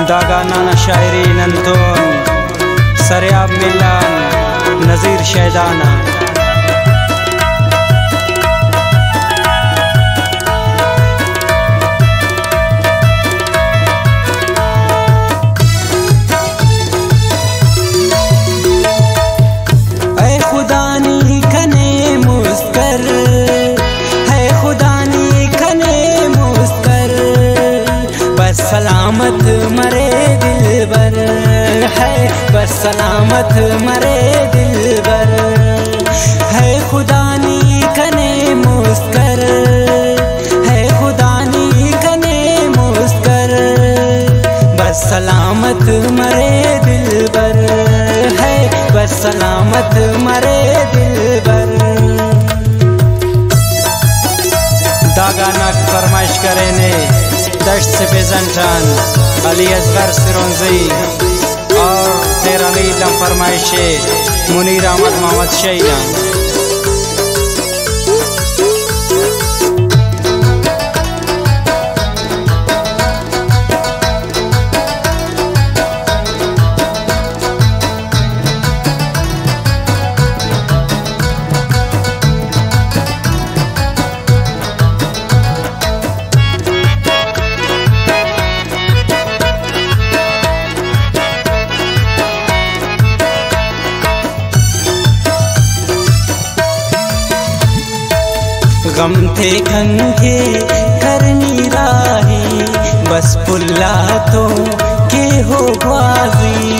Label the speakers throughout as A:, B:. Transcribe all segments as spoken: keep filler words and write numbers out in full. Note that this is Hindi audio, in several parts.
A: दागाना शायरी नंतोन सरियाब मिलान नज़ीर शैदाना
B: सलामत मरे दिलबर है, बस सलामत मरे दिलबर है। खुदा नी कने मुस्कर है, खुदा नी कने मुस्कर, बस सलामत मरे दिलबर है, बस सलामत मरे दिलबर।
A: दागाना फरमाइश करे ने दश्त से बेजंटान अली असगर सिरोंजी और तेरा नीलम फरमाइशे मुनीर अहमद मोहम्मद शैयान।
B: गम थे कंघे करनी राही, बस पुल्ला तो के हो बाजी।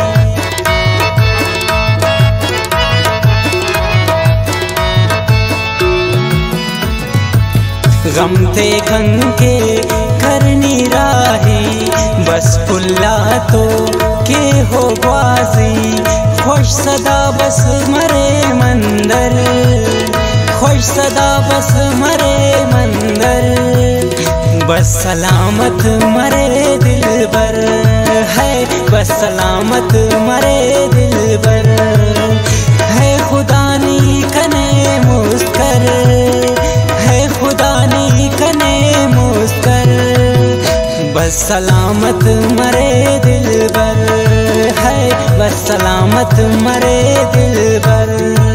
B: गम थे कंघे करनी राही, बस पुल्ला तो के हो बाजी। खुश सदा बस मरे मंदर, खुश सदा बस मरे मंदर, बस सलामत मरे दिलबर है, बस सलामत मरे दिलबर है। खुदा नी कने मुस्कर है, खुदा नी कने मुस्कर, बस सलामत मरे दिलबर है, बस सलामत मरे दिलबर।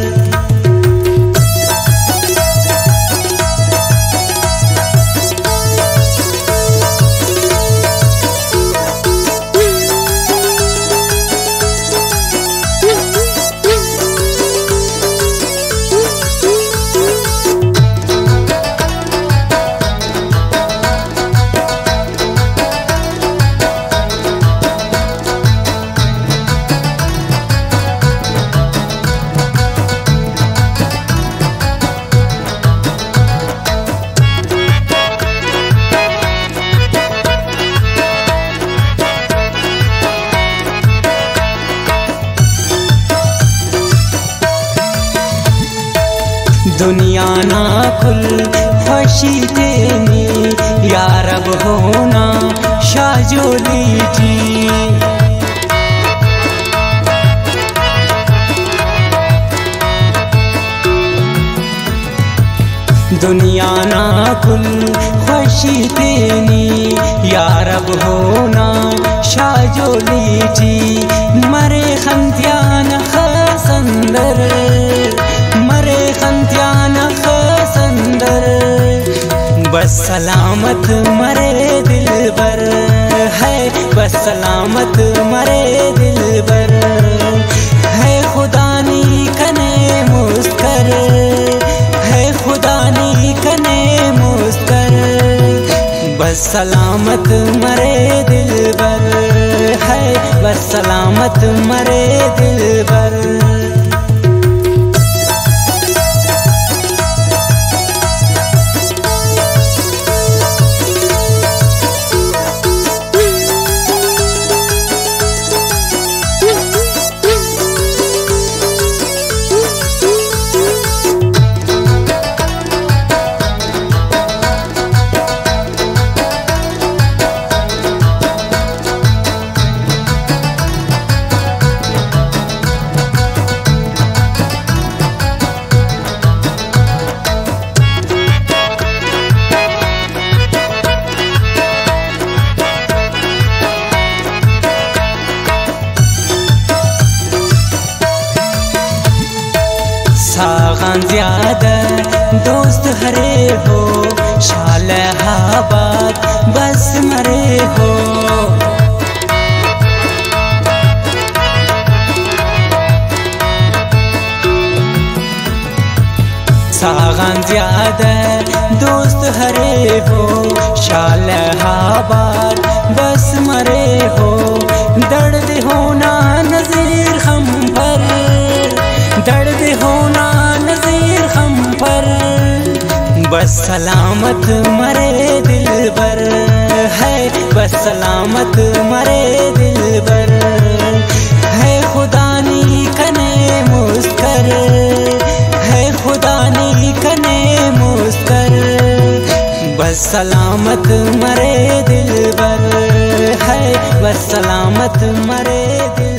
B: दुनिया ना कुल खुशी देनी, या रब होना शाजोली जी। दुनिया ना कुल खुशी देनी, या रब होना शाजोली जी। मरे खंत्यान खसंदर, मरे खंत्यान खसंदर, बस सलामत मरे दिलबर है, बस सलामत मरे दिलबर है। खुदा नी कने मुस्कर है, खुदा नी कने मुस्कर, बस सलामत मरे दिलबर है, बस सलामत मरे दिलबर। सागन ज्यादा दोस्त हरे हो, शालहाबाद बस मरे हो। सागन ज्यादा दोस्त हरे हो, शालहाबाद बस मरे हो। दर्द होना नज़ीर हम पर, दर्द होना नज़ीर हम पर, बस सलामत मरे दिल बर है, बस सलामत मरे दिल बर है। खुदा नी कने मुस्कर है, खुदा नी कने मुस्कर, बस सलामत मरे दिल बर है, बस सलामत मरे दिल